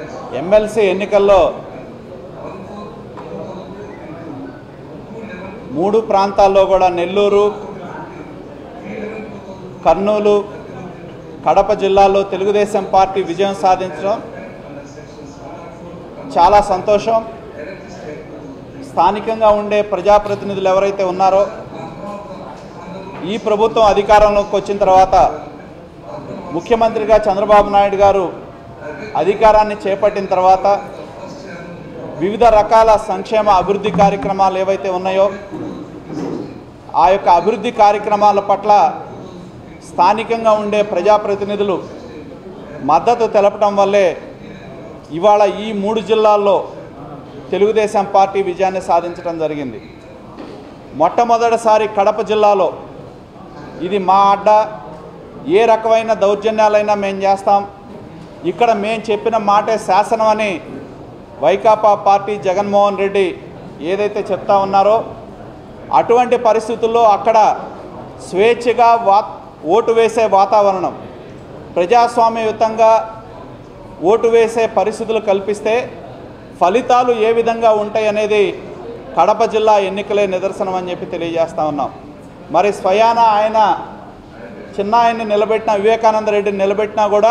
MLC ఎన్నికల్లో 3 ప్రాంతాల్లో కూడా నెల్లూరు, కర్నూలు, కడప జిల్లాల్లో తెలుగుదేశం పార్టీ విజయం సాధించడం చాలా సంతోషం. స్థానికంగా ఉండే ప్రజాప్రతినిధులు ఎవరైతే ఉన్నారో ఈ ప్రభుత్వం అధికారంలోకి వచ్చిన తర్వాత ముఖ్యమంత్రిగా చంద్రబాబు నాయుడు గారు అధికారాన్ని చేపట్టిన తర్వాత వివిధ రకాల సంక్షేమ అభివృద్ధి కార్యక్రమాలు ఏవైతే ఉన్నాయో ఆ యొక్క అభివృద్ధి కార్యక్రమాల పట్ల స్థానికంగా ఉండే ప్రజాప్రతినిధులు మద్దతు తెలపడం వల్లే ఇవాళ ఈ 3 జిల్లాల్లో తెలుగుదేశం పార్టీ విజయాన్ని సాధించడం జరిగింది. మొట్టమొదటిసారి కడప జిల్లాలో ఇది మా అడ్డ, ఏ రకమైన దౌర్జన్యాలైనా మేము చేస్తాం, ఇక్కడ మేము చెప్పిన మాటే శాసనం అని వైకాపా పార్టీ జగన్మోహన్ రెడ్డి ఏదైతే చెప్తా ఉన్నారో అటువంటి పరిస్థితుల్లో అక్కడ స్వేచ్ఛగా ఓటు వేసే వాతావరణం, ప్రజాస్వామ్యయుతంగా ఓటు వేసే పరిస్థితులు కల్పిస్తే ఫలితాలు ఏ విధంగా ఉంటాయి అనేది కడప జిల్లా ఎన్నికలే నిదర్శనం అని చెప్పి తెలియజేస్తూ ఉన్నాం. మరి స్వయాన ఆయన చిన్నాయన్ని నిలబెట్టిన వివేకానంద రెడ్డిని నిలబెట్టినా కూడా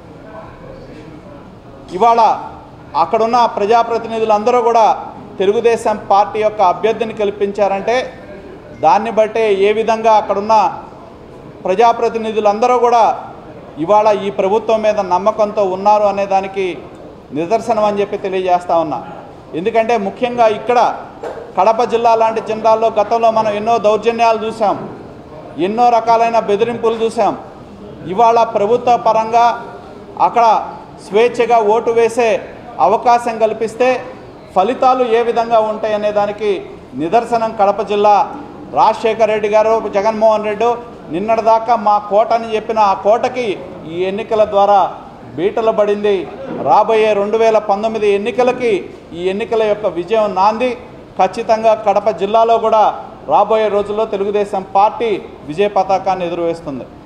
ఇవాళ అక్కడున్న ప్రజాప్రతినిధులందరూ కూడా తెలుగుదేశం పార్టీ యొక్క అభ్యర్థిని కల్పించారంటే దాన్ని బట్టే ఏ విధంగా అక్కడున్న ప్రజాప్రతినిధులందరూ కూడా ఇవాళ ఈ ప్రభుత్వం మీద నమ్మకంతో ఉన్నారు అనే దానికి నిదర్శనం అని చెప్పి తెలియజేస్తా ఉన్నా. ఎందుకంటే ముఖ్యంగా ఇక్కడ కడప జిల్లా లాంటి జిల్లాల్లో గతంలో మనం ఎన్నో దౌర్జన్యాలు చూసాం, ఎన్నో రకాలైన బెదిరింపులు చూసాం. ఇవాళ ప్రభుత్వ పరంగా అక్కడ స్వేచ్ఛగా ఓటు వేసే అవకాశం కల్పిస్తే ఫలితాలు ఏ విధంగా ఉంటాయి అనే దానికి నిదర్శనం కడప జిల్లా. రాజశేఖర రెడ్డి గారు, జగన్మోహన్ రెడ్డి నిన్నటిదాకా మా కోట అని చెప్పిన ఆ కోటకి ఈ ఎన్నికల ద్వారా బీటలు పడింది. రాబోయే 2019 ఎన్నికలకి ఈ ఎన్నికల యొక్క విజయం నాంది. ఖచ్చితంగా కడప జిల్లాలో కూడా రాబోయే రోజుల్లో తెలుగుదేశం పార్టీ విజయ పతాకాన్ని ఎదురువేస్తుంది.